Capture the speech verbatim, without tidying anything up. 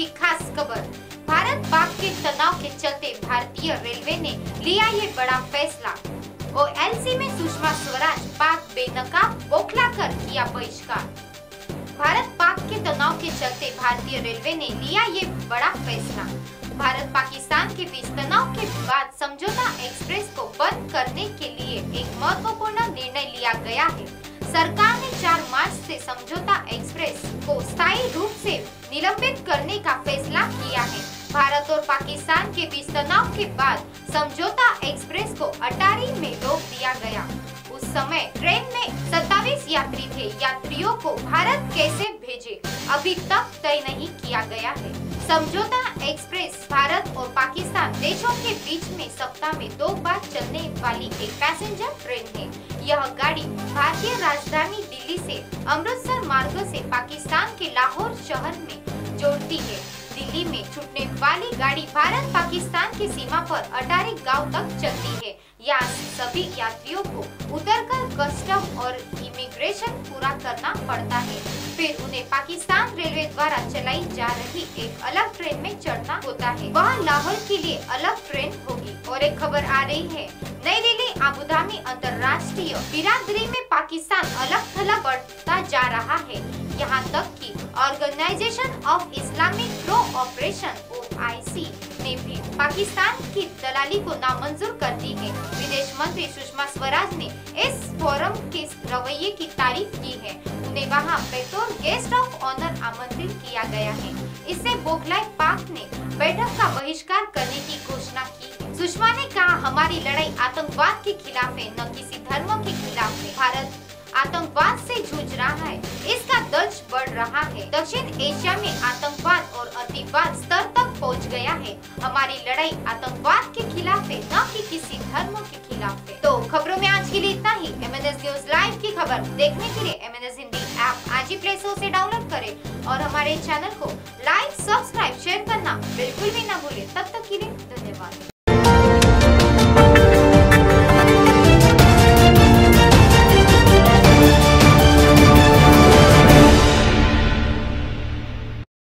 की खास खबर। भारत पाक के तनाव के चलते भारतीय रेलवे ने लिया ये बड़ा फैसला। ओएलसी में सुषमा स्वराज पाक बेनकाब बौखलाकर किया बहिष्कार। भारत पाक के तनाव के चलते भारतीय रेलवे ने लिया ये बड़ा फैसला। भारत पाकिस्तान के बीच तनाव के बाद समझौता एक्सप्रेस को बंद करने के लिए एक महत्वपूर्ण निर्णय लिया गया है। सरकार ने चार मार्च से समझौता एक्सप्रेस को स्थायी रूप से निलंबित करने का फैसला किया है। भारत और पाकिस्तान के बीच तनाव के बाद समझौता एक्सप्रेस को अटारी में रोक दिया गया। उस समय ट्रेन में सत्ताईस यात्री थे। यात्रियों को भारत कैसे भेजे अभी तक तय नहीं किया गया है। समझौता एक्सप्रेस भारत और पाकिस्तान देशों के बीच में सप्ताह में दो बार चलने वाली एक पैसेंजर ट्रेन है। यह गाड़ी भारतीय राजधानी दिल्ली से अमृतसर मार्ग से पाकिस्तान के लाहौर शहर में जोड़ती है। दिल्ली में छूटने वाली गाड़ी भारत पाकिस्तान की सीमा पर अटारी गांव तक चलती है। यहाँ सभी यात्रियों को उतरकर कस्टम और इमिग्रेशन पूरा करना पड़ता है। फिर उन्हें पाकिस्तान रेलवे द्वारा चलाई जा रही एक अलग ट्रेन में चढ़ना होता है। वहाँ लाहौर के लिए अलग ट्रेन होगी। और एक खबर आ रही है, नई दिल्ली आबूधाबी अंतर्राष्ट्रीय बिरादरी में पाकिस्तान अलग थलग बढ़ता जा रहा है। यहाँ तक कि organisation of Islamic cooperation O I C ने भी पाकिस्तान की दलाली को नामंजूर कर दी है। विदेश मंत्री सुषमा स्वराज ने इस फोरम के रवैये की तारीफ की है। उन्हें वहां बतौर गेस्ट ऑफ ऑनर आमंत्रित किया गया है। इससे बौखलाए पाक ने बैठक का बहिष्कार करने की घोषणा की है। सुषमा ने कहा, हमारी लड़ाई आतंकवाद के खिलाफ है, न किसी धर्म के खिलाफ है। भारत आतंकवाद से जूझ रहा है, इसका दर्ज बढ़ रहा है। दक्षिण एशिया में आतंकवाद और अतिवाद स्तर तक पहुंच गया है। हमारी लड़ाई आतंकवाद के खिलाफ है, न कि किसी धर्म के खिलाफ है। तो खबरों में आज के लिए इतना ही। M N S news live की खबर देखने के लिए M N S Hindi app आज ही प्ले स्टोर से डाउनलोड करें और हमारे चैनल को लाइक, सब्सक्राइब, शेयर करना बिल्कुल भी न भूलें। तब तक के लिए धन्यवाद।